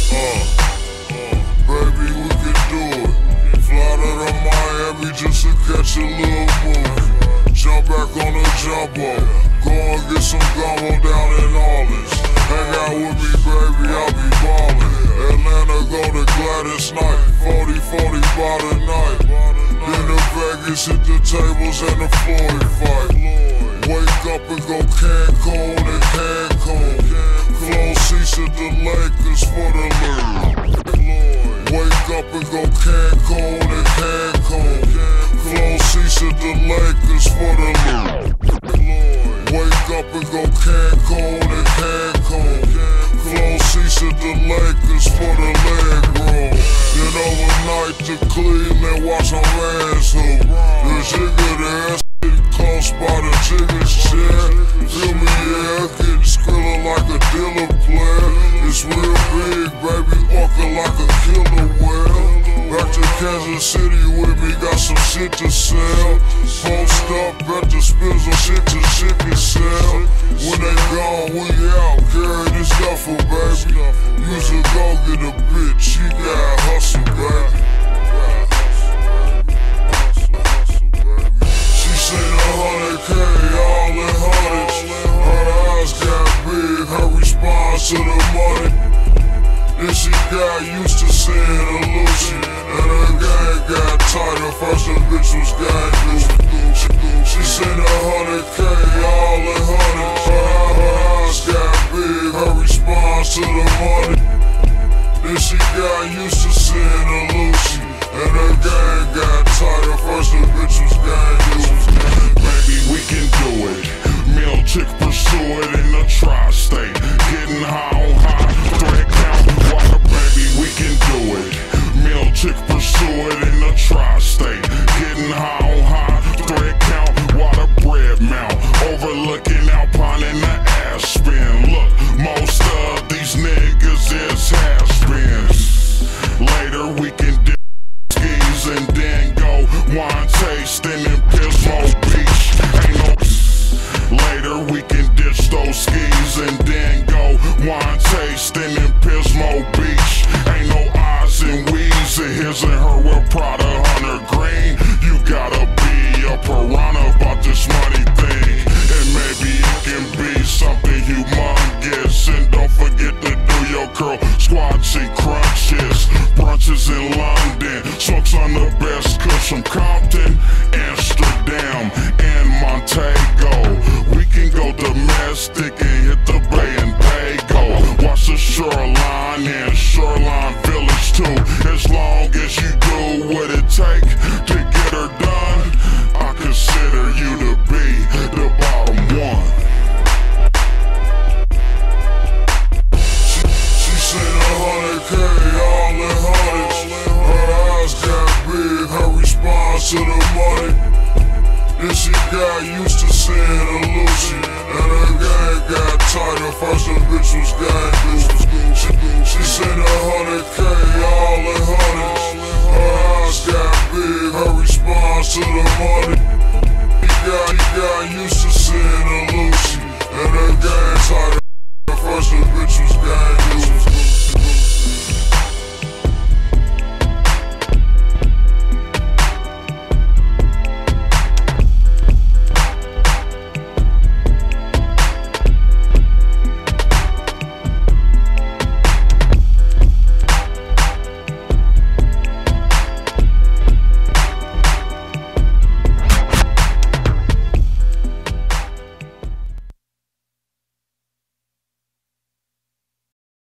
Baby, we can do it. Fly to Miami just to catch a little movie. Jump back on the jumbo. Go and get some gumbo down in Orleans. Hang out with me, baby, I'll be ballin'. Atlanta go to Gladys Knight. 40-40 by the night. Then to Vegas, hit the tables and the Floyd fight. Wake up and go Cancun and Cancun. Flow seats at the Lakers for the lead. Wake up and go Cancun and Cancun. Flow seats at the Lakers for the lead. Wake up and go Cancun and Cancun. Flow seats at the Lakers for the leg room. Then overnight to Cleveland, watch my mans hoop. The jigger there, sitting close by the jigger's chair. Feel me, yeah, getting skrilla like a dealer player. It's real big, baby, walking like a killer whale. Back to Kansas City with me, got some shit to sell. Post up at the Spizzle, shit to shit can sell. When they gone, we out, carry this duffel, baby. Use a go get a bitch, she got hustle, baby. She seen 100K, all in hundreds. Her eyes got big, her response to the money. Then she got used to seeing a Lucy, and her gang got tighter. First the bitch was gang She seen 100K, all in hundreds. Her eyes got big, her response to the money. Then she got used to seeing a Lucy, and her gang got tighter. First the bitch was gang Baby, we can do it. Meal chick pursue it in the tri-state. Getting high on high, thread count water, baby, we can do it. Meal chick pursue it in the tri-state. Getting high on high, thread count water, bread mount. Overlooking Alpine in the Aspen. Look, most of these niggas is has-beens. Later we can do skis and then go wine tasting in Pismo Beach. Ain't no later we can ditch those skis and then go wine tasting in Pismo Beach. Ain't no eyes and weeds and his and her with Prada Hunter Green. You gotta be a piranha about this money thing, and maybe it can be something humongous. And don't forget to do your curl squats and crunches. Brunches in London, smokes on the best kush from Compton, Amsterdam, and Montego. We can go domestic and hit the Bay and Dago. Watch the shoreline and Shoreline Village too. As long as you do what it take